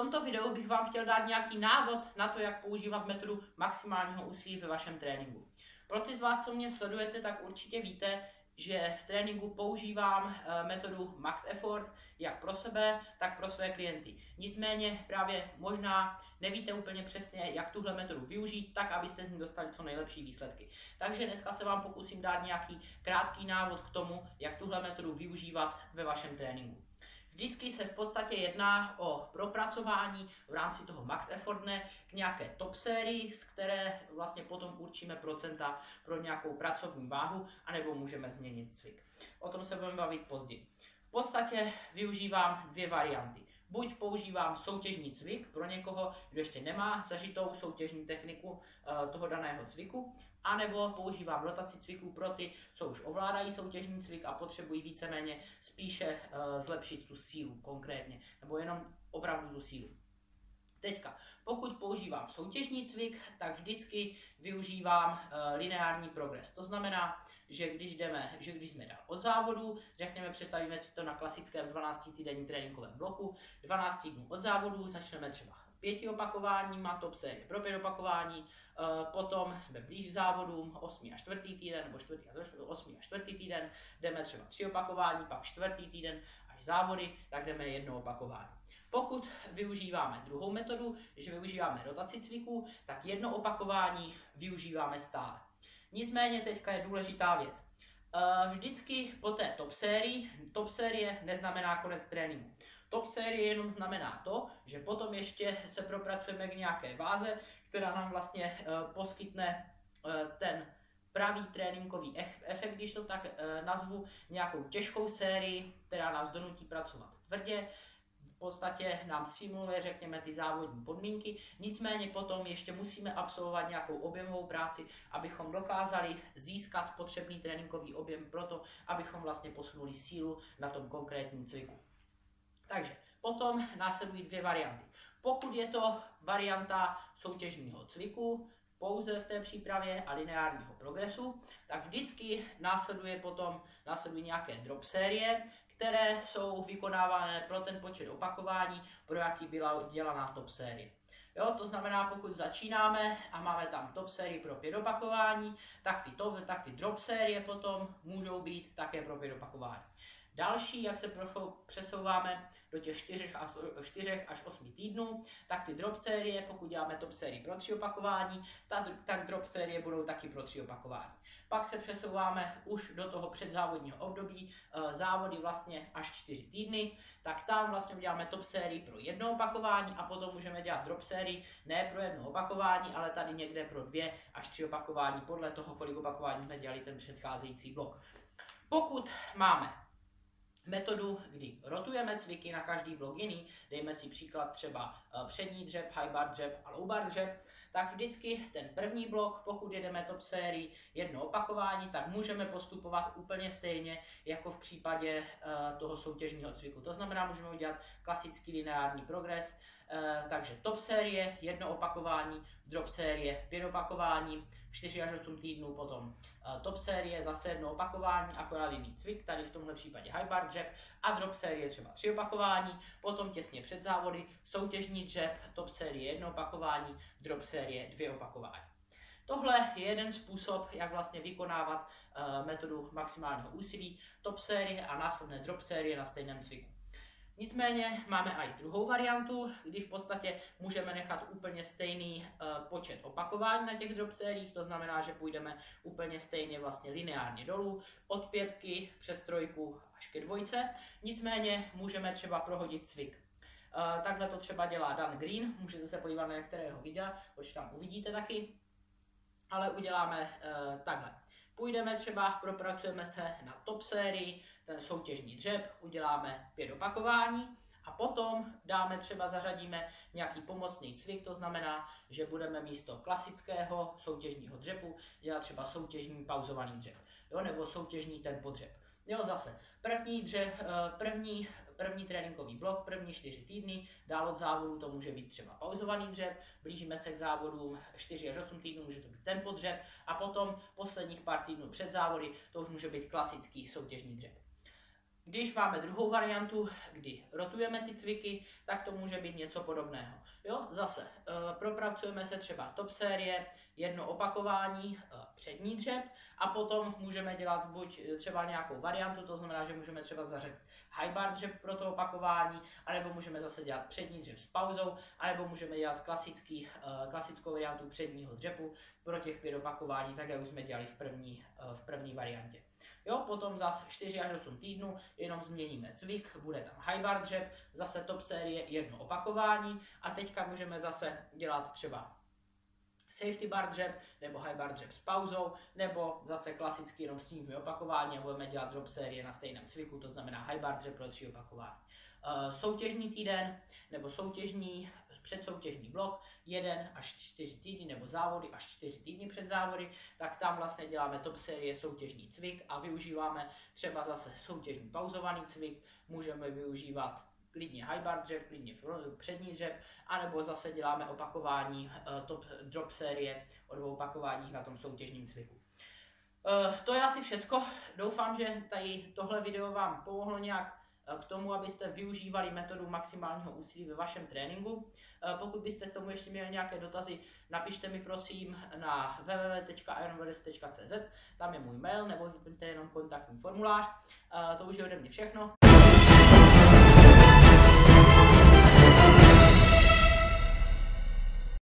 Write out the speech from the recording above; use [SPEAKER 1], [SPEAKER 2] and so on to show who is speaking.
[SPEAKER 1] tomto videu bych vám chtěl dát nějaký návod na to, jak používat metodu maximálního úsilí ve vašem tréninku. Pro ty z vás, co mě sledujete, tak určitě víte, že v tréninku používám metodu Max Effort jak pro sebe, tak pro své klienty. Nicméně právě možná nevíte úplně přesně, jak tuhle metodu využít, tak abyste z ní dostali co nejlepší výsledky. Takže dneska se vám pokusím dát nějaký krátký návod k tomu, jak tuhle metodu využívat ve vašem tréninku. Vždycky se v podstatě jedná o propracování v rámci toho Max Effort dne k nějaké top sérii, z které vlastně potom určíme procenta pro nějakou pracovní váhu, anebo můžeme změnit cvik. O tom se budeme bavit později. V podstatě využívám dvě varianty. Buď používám soutěžní cvik pro někoho, kdo ještě nemá zažitou soutěžní techniku toho daného cviku, anebo používám rotaci cviků pro ty, co už ovládají soutěžní cvik a potřebují víceméně spíše zlepšit tu sílu konkrétně, nebo jenom opravdu tu sílu. Teďka, pokud používám soutěžní cvik, tak vždycky využívám lineární progres. To znamená, že když jsme dál od závodu, řekněme, představíme si to na klasickém 12-týdenním tréninkovém bloku, 12 dnů od závodu, začneme třeba 5 opakováníma, top série pro 5 opakování, potom jsme blíž k závodům, 8. a 4. týden, nebo 8. a 4. týden, jdeme třeba 3 opakování, pak 4. týden až závody, tak jdeme 1 opakování. Pokud využíváme druhou metodu, že využíváme rotaci cviků, tak 1 opakování využíváme stále. Nicméně teďka je důležitá věc. Vždycky po té top série neznamená konec tréninku. Top série jenom znamená to, že potom ještě se propracujeme k nějaké váze, která nám vlastně poskytne ten pravý tréninkový efekt, když to tak nazvu, nějakou těžkou sérii, která nás donutí pracovat tvrdě. V podstatě nám simuluje, řekněme, ty závodní podmínky, nicméně potom ještě musíme absolvovat nějakou objemovou práci, abychom dokázali získat potřebný tréninkový objem pro to, abychom vlastně posunuli sílu na tom konkrétním cviku. Takže potom následují dvě varianty. Pokud je to varianta soutěžního cviku, pouze v té přípravě a lineárního progresu, tak vždycky následují nějaké drop série, které jsou vykonávané pro ten počet opakování, pro jaký byla dělaná top série. Jo, to znamená, pokud začínáme a máme tam top sérii pro 5 opakování, tak ty drop série potom můžou být také pro 5 opakování. Další, jak se přesouváme do těch 4 až 8 týdnů, tak ty drop série, pokud děláme top sérii pro 3 opakování, tak drop série budou taky pro 3 opakování. Pak se přesouváme už do toho předzávodního období, závody vlastně až 4 týdny, tak tam vlastně uděláme top sérii pro 1 opakování a potom můžeme dělat drop sérii ne pro 1 opakování, ale tady někde pro 2 až 3 opakování, podle toho, kolik opakování jsme dělali ten předcházející blok. Pokud máme metodu, kdy rotujeme cviky na každý blok jiný, dejme si příklad třeba přední dřep, high bar dřep a low bar dřep, tak vždycky ten první blok, pokud jedeme top sérii 1 opakování, tak můžeme postupovat úplně stejně jako v případě toho soutěžního cviku. To znamená, můžeme udělat klasický lineární progres, takže top série 1 opakování, drop série 5 opakování, 4 až 8 týdnů potom top série zase 1 opakování, akorát jiný cvik, tady v tomhle případě high bar dřep a drop série třeba 3 opakování, potom těsně před závody soutěžní dřep, top série 1 opakování, drop série 2 opakování. Tohle je jeden způsob, jak vlastně vykonávat metodu maximálního úsilí, top série a následné drop série na stejném cviku. Nicméně máme i druhou variantu, kdy v podstatě můžeme nechat úplně stejný počet opakování na těch drop sériích, to znamená, že půjdeme úplně stejně vlastně lineárně dolů, od 5 přes 3 až ke 2, nicméně můžeme třeba prohodit cvik. Takhle to třeba dělá Dan Green, můžete se podívat na některého videa, což tam uvidíte taky, ale uděláme takhle. Půjdeme třeba, propracujeme se na top sérii, ten soutěžní dřep, uděláme 5 opakování a potom zařadíme nějaký pomocný cvik, to znamená, že budeme místo klasického soutěžního dřepu dělat třeba soutěžní pauzovaný dřep, jo, nebo soutěžní tempo dřep. Jo, zase první tréninkový blok, první 4 týdny, dál od závodu to může být třeba pauzovaný dřep, blížíme se k závodům 4 až 8 týdnů, může to být tempo dřep a potom posledních pár týdnů před závody to už může být klasický soutěžní dřep. Když máme druhou variantu, kdy rotujeme ty cviky, tak to může být něco podobného. Jo, zase propracujeme se třeba top série, jedno opakování, přední dřep a potom můžeme dělat buď třeba nějakou variantu, to znamená, že můžeme třeba zařadit high bar dřep pro to opakování, anebo můžeme zase dělat přední dřep s pauzou, anebo můžeme dělat klasickou variantu předního dřepu pro těch 5 opakování, tak jak už jsme dělali v první variantě. Jo, potom zase 4 až 8 týdnů, jenom změníme cvik, bude tam high bar dřep, zase top série, jedno opakování a teďka můžeme zase dělat třeba safety bar dřep, nebo high bar dřep s pauzou, nebo zase klasický jenom s tím opakování a budeme dělat drop série na stejném cviku, to znamená high bar dřep pro 3 opakování. Soutěžní týden, nebo předsoutěžní blok, 1 až 4 týdny, nebo závody až 4 týdny před závody, tak tam vlastně děláme top série soutěžní cvik a využíváme třeba zase soutěžní pauzovaný cvik, můžeme využívat klidně high bar dřep, klidně přední dřep, anebo zase děláme opakování drop série o 2 opakováních na tom soutěžním cviku. To je asi všecko. Doufám, že tady tohle video vám pomohlo nějak k tomu, abyste využívali metodu maximálního úsilí ve vašem tréninku. Pokud byste k tomu ještě měli nějaké dotazy, napište mi prosím na www.ironverse.cz, tam je můj mail, nebo vyplňte jenom kontaktní formulář. To už je ode mě všechno.